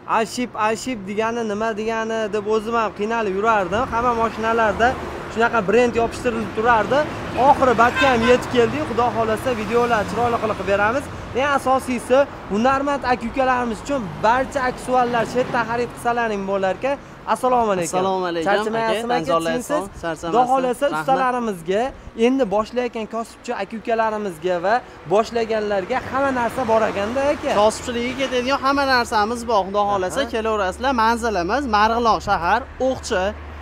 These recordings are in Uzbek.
Ashib degani nima degani deb o'zim ham qiynalib yurardim. Hamma mashinalarda shunaqa brend yopishtirilib turardi. Oxiri batga ham yetib keldik. Xudo xolasa videolar chiroyli qilib beramiz. Eng asosiysi hunarmand aka-ukalarimiz uchun barcha aksesuarlar shu yerdan xarid qilsalaring bo'lar ekan. Assalomu alaykum. Assalomu alaykum. Charchamayapsizmi aka? Xudo xolasa ustalarimizga, endi boshlayotgan kosibchi aka-ukalarimizga va boshlaganlarga hamma narsa bor ekanda aka. Kosibchiligiga ketadigan hamma narsamiz bor. Xudo xolasa kelaverasizlar. Manzilimiz Marg'ilon shahar, O'qchi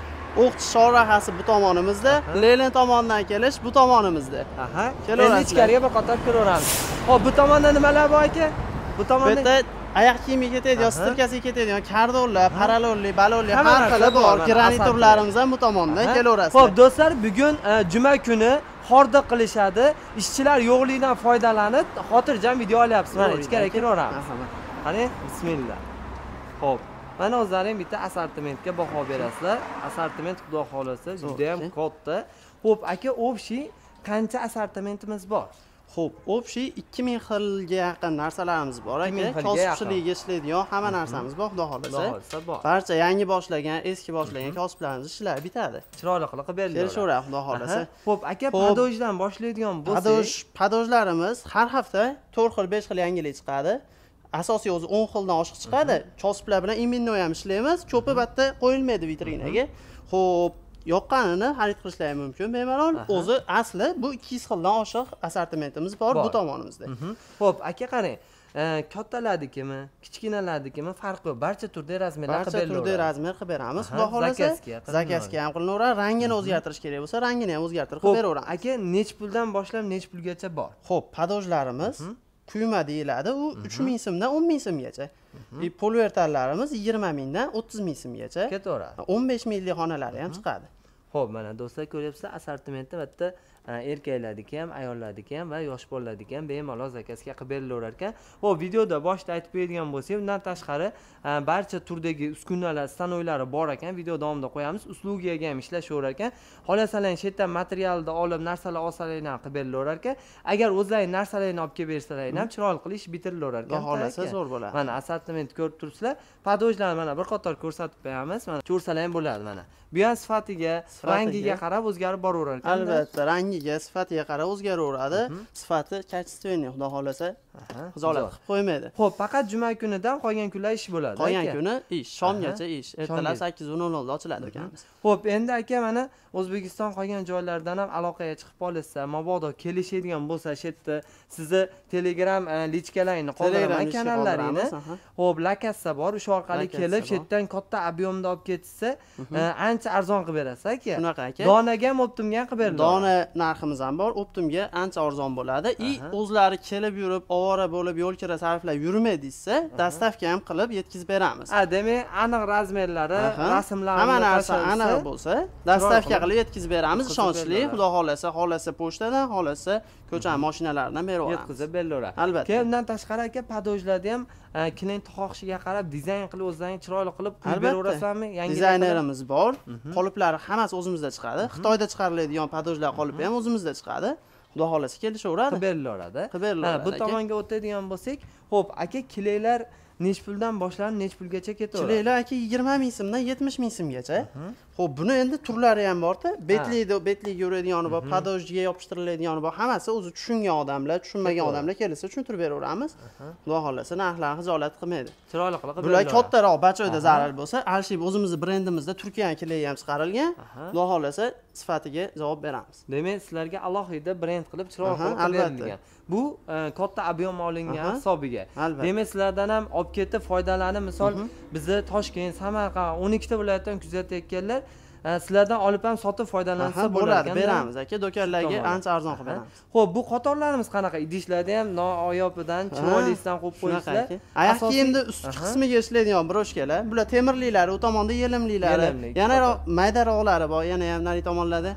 chorrahasi bu tomonimizda, Lenin tomonidan kelish bu tomonimizda. Aha. Endi ichkariga bir qator kiraveramiz. Xo'p, bu tomonda nimalar bor aka? Bu tomonda oyoq kiyimiga ketadigan, stirkasiga ketadigan kardonlar, paralolli, balonli har xili bor. Graniturlarimiz ham bu tomondan kelaverasizlar. Xo'p, do'stlar, bugun juma kuni hordiq qilishadi. Ishchilar yo'qligidan foydalanib, xotirjam video olyapsiz. Mana ichkariga kiraveramiz. Qani, bismillah. Xo'p, mana o'zlaring bitta assortimentga baho berasizlar. Assortiment xudo xolasa juda ham katta. Xo'p, aka, общий qancha assortimentimiz bor? Xo'p, общий 2000 xilga yaqin narsalarimiz bor aka. Kosibchilikga ishlaydigan hamma narsamiz bor, xudo xolasa. Barcha yangi boshlagan, eski boshlagan kosiblarimiz ishlari bitadi. Chiroyli qilib beriladi. Kelishaveradi, xudo xolasa. Xo'p, aka, padojdan boshlaydigan bo'lsak, padojlarimiz har hafta 4 xil, 5 xil yangilik chiqadi. Asosiy o'zi 10 xildan oshiq chiqadi. Kosiblar bilan iminnoy ham ishlaymiz. Cho'pi bitta qo'yilmaydi vitrinaga. Xo'p, yoqqanini xarid qilishlari mumkin bemalol. O'zi asli bu 200 xildan oshiq assortimentimiz bor bu tomonimizda. Xo'p, aka qarang. Kattalardikimi, kichkinalardikimi farqi yo'q. Barcha turli razmerlar qilib beramiz. Barcha turli razmer qilib beramiz. Xudo xolasa zakazga ham qilinaveradi. Rangini o'zgartirish kerak bo'lsa, rangini ham o'zgartirib qilib beraveramiz. Aka, nech puldan boshlab nech pulgacha bor? Xo'p, padojlarimiz quyma deyiladi. U 3000 so'mdan 10000 so'mgacha. Polvertallarimiz 20 mingdan 30 ming so'mgacha. Ketaveradi. 15 minglik xonalari ham chiqadi. Xo'p, mana do'stlar ko'ryapsizlar, assortimentda bitta erkaklarniki ham, ayollarniki ham va yosh bolalarniki ham bemalol zakazga qilib berilaverar ekan. Xo'p, videoda boshida aytib bergan bo'lsak, undan tashqari barcha turdagi uskunalar, stanoylari bor ekan. Video davomida qo'yamiz. Uslugiga ham ishlashaverar ekan. Xohlasalar shu yerdan materialni olib, narsalar olsalaring ham qilib berilaverar ekan. Agar o'zlaring narsalaringni olib kelib bersalaring ham chiroyli qilib ish bitirilaverar ekan. Xohlasa zo'r bo'ladi. Mana assortiment ko'rib turibsizlar. Padojlarni mana bir qator ko'rsatib qo'yamiz. Mana ko'rsalar ham bo'ladi mana. Bu ham sifatiga, rangiga qarab o'zgarib boraverar ekan. Albatta, rangiga, sifatiga qarab o'zgaraveradi. Sifati kачественный, xudo xolasa, xizolat qilib qo'ymaydi. Xo'p, faqat juma kunidan qolgan kunlar ish bo'ladi. Qolgan kuni ish, shomgacha ish. Ertalab 8:00 da ochiladi ekanmiz. Xo'p, endi aka mana O'zbekiston qolgan joylaridan ham aloqaga chiqib qolsa, mabodo kelishadigan bo'lsa, shu yerda sizni Telegram lichkalaringni qoldiraman, kanallaringni. Xo'p, lakassa bor, o'sha orqali kelib, shu yerdan katta ob'yomda olib ketsa, ancha arzon qilib berasiz aka. Shunaqa aka. Donaga ham optimga ham qilib beriladi. Dona narximiz ham bor, optimga ancha arzon bo'ladi. O'zlari kelib yurib, ovora bo'lib, yo'l kira sarflab yurmaydingizsa, dastavka ham qilib yetkazib beramiz. Demak, aniq razmerlari, rasmlari, hamma narsa aniq bo'lsa, dastavka qilib yetkazib beramiz. Ishonchli, xudo xolasa pochtadan, xolasa ko'cha mashinalaridan berib olamiz. Yetkazib berilaveradi. Albatta. Bundan tashqari aka, padojlarda ham klient xohishiga qarab dizayn qilib o'zlaring chiroyli qilib qo'yib beraverasizmi? Yangi dizaynerimiz bor. Qoliplari hammasi o'zimizda chiqadi. Xitoyda chiqariladigan padojlar qolipi ham o'zimizda chiqadi. Xudo xolasa kelishaveradi. Qilib berilaveradi. Bu tomonga o'tadigan bo'lsak, xo'p, aka, kilaylar nech puldan boshlanib, nech pulgacha ketaveradi? Kilaylar aka 20 ming so'mdan 70 ming so'mgacha. Xo'p, buni endi turlari ham bor-da. Betliga yuradigani bor, padojga yopishtiriladigan bor. Hammasi o'zi tushungan odamlar, tushunmagan odamlar kelsa tushuntirib beraveramiz. Xudo xolasa narxlarni xijolat qilmaydi. Chiroyli qilib bular kattaroq bachoyda zarar bo'lsa, Alshib o'zimizning brendimizda Turkiyadan kelay ham chiqarilgan. Xudo xolasa sifatiga javob beramiz. Demak, sizlarga alohida brend qilib chiroyli qilib berilgan. Bu katta ob'yom olingan hisobiga. Demak, sizlardan ham olib ketib foydalanib, misol bizni Toshkent, Samarqand 12 ta viloyatdan kuzatayotganlar sizlardan olib ham sotib foydalansa bo'ladi. Beramiz aka, do'konlarga ancha arzon qilib beramiz. Xo'p, bu qatorlarimiz qanaqa? Idishlarda ham nooyopidan, chiroylidan qo'yib qo'yishlar. Oyoq kiyimda ustki qismiga ishlaydigan broshkalar. Bular temirliklari, u tomonda yelimliklari, yana maydaroqlari bor, yana ham nari tomonlarda.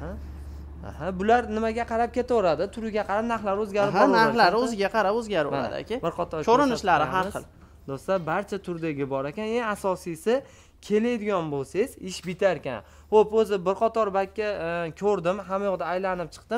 Bular nimaga qarab ketaveradi? Turiga qarab narxlari o'zgarib boraveradi. Narxlari o'ziga qarab o'zgaraveradi aka. Bir qator ko'rinishlari har xil. Do'stlar, barcha turdagi bor ekan. Eng asosiysi keladigan bo'lsangiz, ish bitar ekan. Xo'p, o'zi bir qator bakka ko'rdim, hamma yoqda aylanib chiqdim.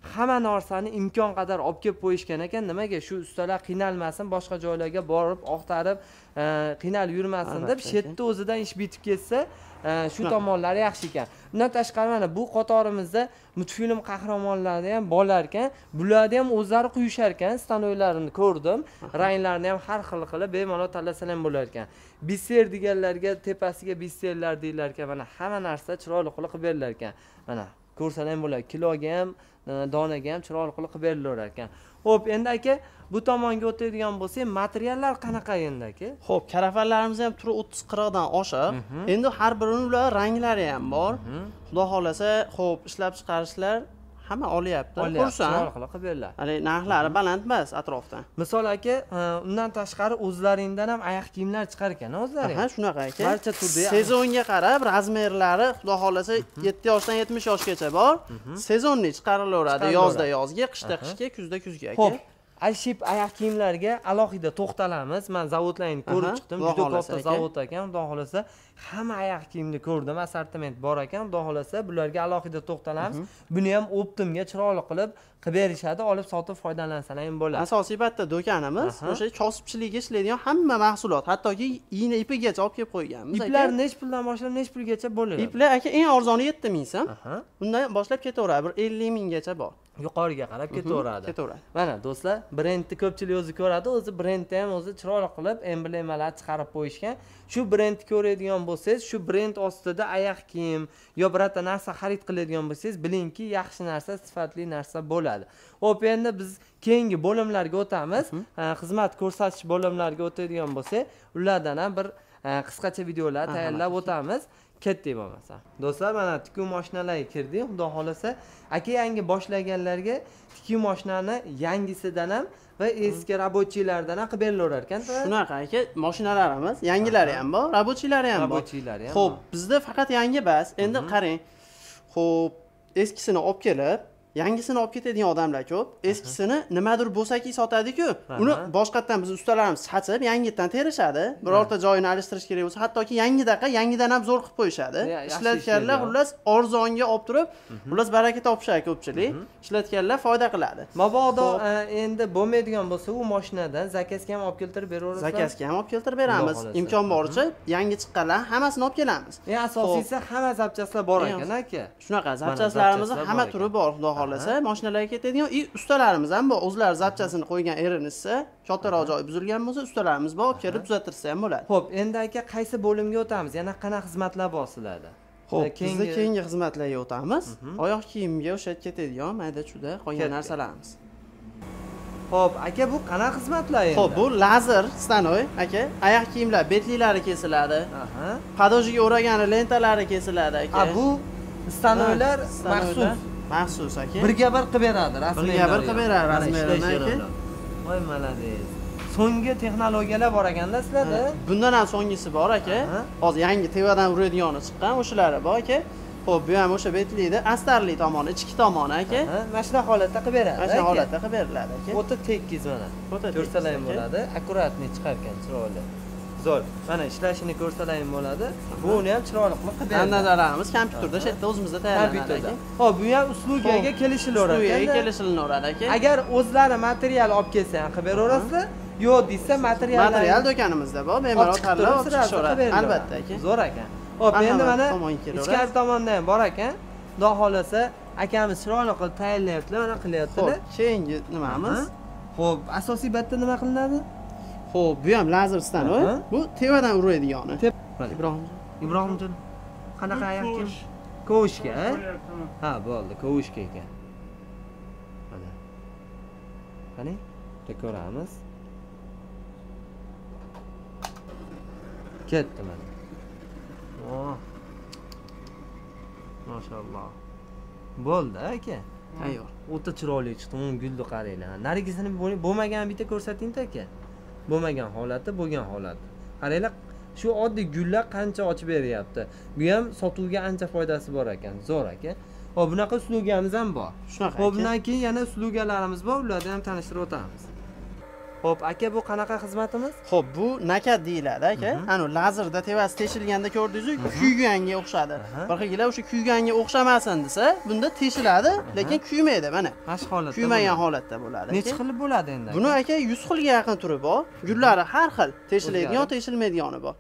hamma narsani imkon qadar olib kelib qo'yishgan ekan. Nimaga? Shu ustalar qiynalmasin, boshqa joylarga borib, oqtarib, qiynalib yurmasin deb, shu yerda o'zidan ish bitib ketsa, shu tomonlari yaxshi ekan. Undan tashqari mana bu qatorimizda multfilm qahramonlari ham borlar ekan. Bularni ham o'zlari quyishar ekan. Stanoylarini ko'rdim. Ranglarni ham har xil qilib bemalol tanlasalar ham bo'lar ekan. Biser deganlarga tepasiga biserlar deylar ekan. Mana hamma narsa chiroyli qilib berilar ekan. Mana ko'rsalar ham bo'ladi. Kiloga ham, donaga ham chiroyli qilib berilar ekan. Xo'p, endi aka, bu tomonga o'tadigan bo'lsak, materiallar qanaqa endi aka? Xo'p, karafanlarimiz ham turi 30-40 dan oshiq. Endi har birining ular ranglari ham bor. Xudo xolasa, xo'p, ishlab chiqarishlar hamma olyapti. Xursand. Chiroyli qilib berilar. Hali narxlari baland emas atrofdan. Misol aka, undan tashqari o'zlaringdan ham oyoq kiyimlar chiqar ekan, o'zlaring. Ha, shunaqa aka. Barcha turda sezonga qarab razmerlari xudo xolasa 7 yoshdan 70 yoshgacha bor. Sezonli chiqarilaveradi, yozda yozga, qishda qishga, kuzda kuzga aka. Xo'p, Alship oyoq kiyimlarga alohida to'xtalamiz. Men zavodlarni ko'rib chiqdim. Juda katta zavod ekan, xudo xolasa hamma oyoq kiyimni ko'rdim, assortiment bor ekan, xudo xolasa bularga alohida to'xtalamiz. Buni ham optimga chiroyli qilib berishadi, olib sotib foydalansalar ham bo'ladi. Asosiy batta do'konimiz o'sha kosibchilikga ishlaydigan hamma mahsulot, hattoki igna ipigacha olib kelib qo'yganmiz. Iplar nech puldan boshlab nech pulgacha bo'ladi? Iplar aka eng arzoni 7000 so'm. Undan boshlab ketaveradi, bir 50 minggacha bor. Yuqoriga qarab ketaveradi. Ketaveradi. Mana do'stlar, brendni ko'pchilik o'zi ko'radi, o'zi brendni ham o'zi chiroyli qilib emblemalar chiqarib qo'yishgan. Shu brendni ko'radigan bo'lsangiz, shu brend ostida oyoq kiyim yo birorta narsa xarid qiladigan bo'lsangiz, bilingki, yaxshi narsa, sifatli narsa bo'ladi. Xo'p, endi biz keyingi bo'limlarga o'tamiz. Xizmat ko'rsatish bo'limlariga o'tadigan bo'lsak, ulardan ham bir qisqacha videolar tayyorlab o'tamiz. Ketdik bo'lmasa. Do'stlar, mana tikuv mashinalariga kirdik. Xudo xolasa, aka yangi boshlaganlarga tikuv mashinani yangisidan ham va eski rabochiylardan ham qilib berilar ekan. Shunaqa aka, mashinalarimiz yangilari ham bor, rabochiylari ham bor. Xo'p, bizda faqat yangi bas. Endi qarang. Xo'p, eskisini olib kelib, yangisini olib ketadigan odamlar ko'p. Eskisini nimadir bo'lsaki sotadi-ku, uni boshqatdan biz ustalarimiz sachib, yangidan terishadi. Birorta joyini alishtirish kerak bo'lsa, hattoki yangidan ham zo'r qilib qo'yishadi. Ishlatganlar xullas arzonga olib turib, xullas baraka topishadi ko'pchilik. Ishlatganlar foyda qiladi. Mabodo endi bo'lmaydigan bo'lsa, u mashinadan zakazga ham olib keltirib beraverasiz. Zakazga ham olib keltirib beramiz. Imkon boricha yangi chiqqanlar hammasini olib kelamiz. Asosiysi hamma zapchastlar bor ekan aka. Shunaqa zapchastlarimiz hamma turi bor, xudo xolasa, mashinalarga ketadigan ustalarimiz ham bor. O'zlari zapchasini qo'ygan erinishsa, kattaroq joy buzilgan bo'lsa, ustalarimiz bor, olib kelib tuzattirsa ham bo'ladi. Xo'p, endi aka qaysi bo'limga o'tamiz? Yana qanaqa xizmatlar bor sizlarda? Xo'p, bizda keyingi xizmatlarga o'tamiz. Oyoq kiyimga o'sha ketadigan mayda-chuda qolgan narsalarimiz. Xo'p, aka, bu qanaqa xizmatlar endi? Xo'p, bu lazer stanoy, aka. Oyoq kiyimlar betliklari kesiladi. Padojiga o'ragani lentalari kesiladi, aka. Bu stanoylar maxsus aka. Birga bir qilib beradi, rasmiylar. Birga bir qilib beradi, rasmiylarni aka. Voy, malades. So'nggi texnologiyalar bor ekanda sizlarda? Bundan ham so'nggisi bor aka. Hozir yangi tevadan uradigani chiqqan, o'shalari bor aka. Xo'p, bu ham o'sha betlikda astarli tomoni, ichki tomoni aka. Mana shunaqa holatda qilib beradi. Mana shunaqa holatda qilib beriladi aka. O'ta tekis mana. Ko'rsalar ham bo'ladi, akkuratni chiqargan chiroyli. Zo'r. Mana ishlashini ko'rsalar ham bo'ladi. Buni ham chiroyli qilib beradi. Andalarimiz kompyuterda shu yerda o'zimizda tayyorlanadi. Hop, bu ham uslugaga kelishilaveradi. Uslugaga kelishilaveradi aka. Agar o'zlari material olib kelsa ham qilib beraverasizlar, yo'q desa material do'konimizda bor, bemalol tanlab olib chiqishaveradi. Albatta aka. Zo'r ekan. Hop, endi mana ichkari tomonda ham bor ekan. Xudo xolasa, akamiz chiroyli qilib tayyorlayaptilar, mana qilyaptilar. Xo'p, keyingi nimamiz? Xo'p, asosiy batda nima qilinadi? Xo'p, bu ham lazer stanoy. Bu tevadan uradigani. Ibrohimjon, qanaqa oyoq kiyim? Kovushka, ha, bo'ldi, kovushka ekan. Mana. Qani? Ko'ramiz. Ketdi mana. Mashalloh. Bo'ldi aka. Ayyor. O'ta chiroyli chiqdi, uni gulni qaranglar. Narigisini bo'lmagan bitta ko'rsating-da aka. Bo'lmagan holati, bo'lgan holati. Qaranglar, shu oddiy gullar qancha ochib beryapti. Bu ham sotuvga ancha foydasi bor ekan. Zo'r aka. Hop, bunaqa uslugamiz ham bor. Shunaqa. Hop, bundan keyin yana uslugalarimiz bor, ularni ham tanishtirib o'tamiz. Xo'p, aka bu qanaqa xizmatimiz? Xo'p, bu nakat deyiladi aka. Ana lazerda tevasi teshilganda ko'rdingiz-ku, kuyganga o'xshadi. Bir xillar o'sha kuyganga o'xshamasin desa, bunda teshiladi, lekin kuymaydi mana. Mashq holatda. Kuymagan holatda bo'ladi. Necha xil bo'ladi endi? Buni aka 100 xilga yaqin turi bor. Gullari har xil, teshiladigan, teshilmaydigani bor.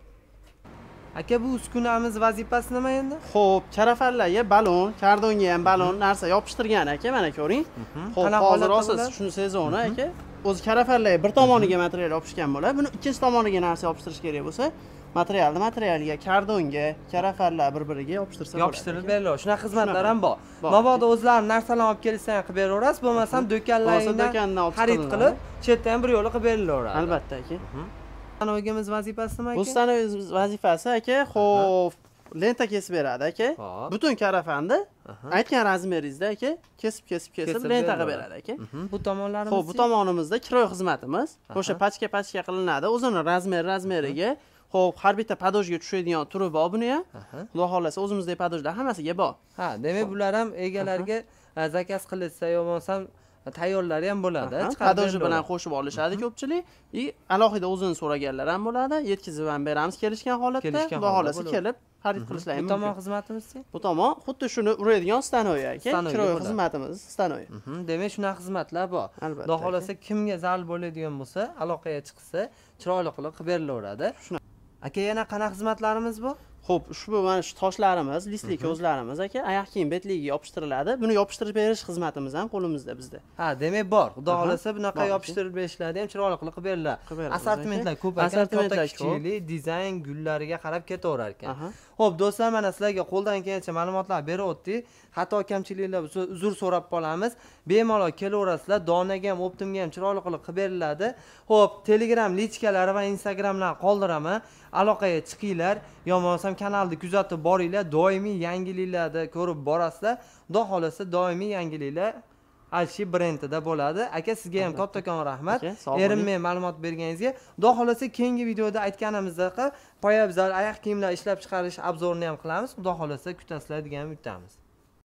Aka bu uskunamiz vazifasi nima endi? Xo'p, karafanlarga balon, kardonga ham balon narsa yopishtirgan aka, mana ko'ring. Xo'p, hozir siz shuni sezoni aka. O'zi karafanlarga bir tomoniga material yopishgan bo'ladi. Buni ikkinchi tomoniga narsa yopishtirish kerak bo'lsa, materialga, kardonga, karafanlar bir-biriga yopishtirsa bo'ladi. Yopishtirib beriladi. Shunaqa xizmatlar ham bor. Mabodo o'zlari narsalarni olib kelsa ham qilib beraverasiz, bo'lmasam do'konlaringdan xarid qilib, chetdan ham bir yo'li qilib berilaveradi. Albatta aka. Stanoyimiz vazifasi nima aka? Bu stanoyimiz vazifasi aka, xo'p, lenta kesib beradi aka. Butun karafanni aytgan razmeringizda aka, kesib lenta qilib beradi aka. Bu tomonlarimiz. Xo'p, bu tomonimizda kiroy xizmatimiz. O'sha pachka qilinadi, o'zini razmeriga. Xo'p, har bitta padojga tushadigan turi bor buni ham. Xudo xolasa o'zimizdagi padojlar hammasiga bor. Ha, demak bular ham egalariga zakaz qilinsa yo bo'lmasam tayyorlari ham bo'ladi. Padoji bilan qo'shib olishadi ko'pchilik. Alohida o'zini so'raganlar ham bo'ladi. Yetkazib ham beramiz kelishgan holatda. Xudo xolasa kelib xarid qilishlari mumkin. Bu tomon xizmatimiz-chi? Bu tomon xuddi shuni uradigan stanoy aka. Kiroy xizmatimiz stanoy. Demak, shunaqa xizmatlar bor. Xudo xolasa kimga zarur bo'ladigan bo'lsa, aloqaga chiqsa, chiroyli qilib berilaveradi. Aka, yana qanaqa xizmatlarimiz bor? Xo'p, ushbu mana shu toshlarimiz, listli ko'zlarimiz aka, oyoq kiyim betligiga yopishtiriladi. Buni yopishtirib berish xizmatimiz ham qo'limizda bizda. Ha, demak bor. Xudo xolasa bunaqa yopishtirib berishlarni ham chiroyli qilib beriladi. Assortimentlar ko'p ekan, katta kichikli dizayn gullariga qarab ketaverar ekan. Xo'p, do'stlar, mana sizlarga qo'ldan kelgancha ma'lumotlar berib o'tdik. Xato kamchiliklar bo'lsa uzr so'rab qolamiz. Bemalol kelaverasizlar, donaga ham, optimga ham chiroyli qilib beriladi. Xo'p, Telegram lichkalari va Instagramlarni qoldiraman. Aloqaga chiqinglar, yo bo'lmasam kanalni kuzatib boringlar, doimiy yangiliklarni ko'rib borasizlar. Xudo xolasa doimiy yangiliklar Alshi brendida bo'ladi. Aka, sizga ham kattakon rahmat. Erimmen ma'lumot berganingizga. Xudo xolasa keyingi videoda aytganimizdek poyabzal, oyoq kiyimlar ishlab chiqarish obzorini ham qilamiz. Xudo xolasa kutasizlar degan umidamiz.